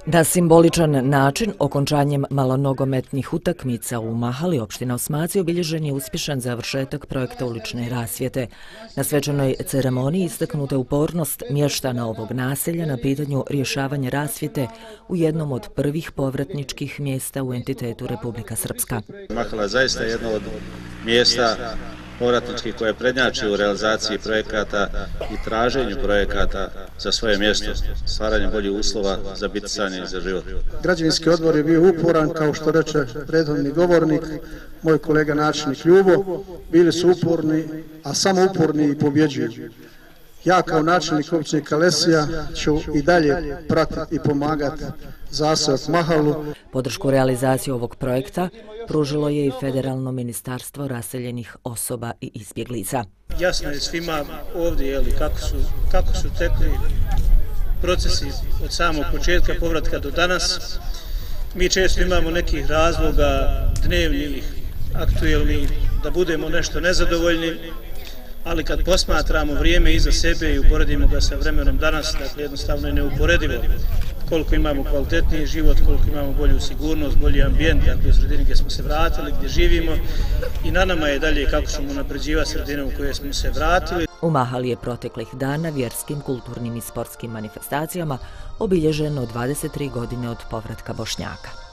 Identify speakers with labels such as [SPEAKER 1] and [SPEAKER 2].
[SPEAKER 1] Na simboličan način, okončanjem malonogometnih utakmica u Mahali, opština Osmaci, obilježen je uspješan završetak projekta ulične rasvjete. Na svečanoj ceremoniji istaknuta je upornost mještana ovog naselja na pitanju rješavanja rasvjete u jednom od prvih povratničkih mjesta u entitetu Republika Srpska.
[SPEAKER 2] Mahala je zaista jedno od mjesta povratničkih koje prednjači u realizaciji projekata i traženju projekata za svoje mjesto, stvaranjem boljih uslova za bitisanje i za život.
[SPEAKER 3] Građevinski odbor je bio uporan, kao što reče prethodni govornik, moj kolega načelnik Ljubo, bili su uporni, a samo uporni i pobjeđuju. Ja kao načelnik općine Kalesija ću i dalje pratiti i pomagati zaseok Mahalu.
[SPEAKER 1] Podršku realizaciji ovog projekta pružilo je i Federalno ministarstvo raseljenih osoba i izbjeglica.
[SPEAKER 4] Jasno je svima ovdje kako su tekli procesi od samog početka povratka do danas. Mi često imamo nekih razloga dnevnih, aktuelnih, da budemo nešto nezadovoljni, ali kad posmatramo vrijeme iza sebe i uporedimo ga sa vremenom danas, dakle jednostavno je neuporedivo koliko imamo kvalitetniji život, koliko imamo bolju sigurnost, bolji ambijent, dakle u sredini gdje smo se vratili, gdje živimo, i na nama je dalje kako ćemo unapređivati sredinu u kojoj smo se vratili.
[SPEAKER 1] U Mahali je proteklih dana vjerskim, kulturnim i sportskim manifestacijama obilježeno 23 godine od povratka Bošnjaka.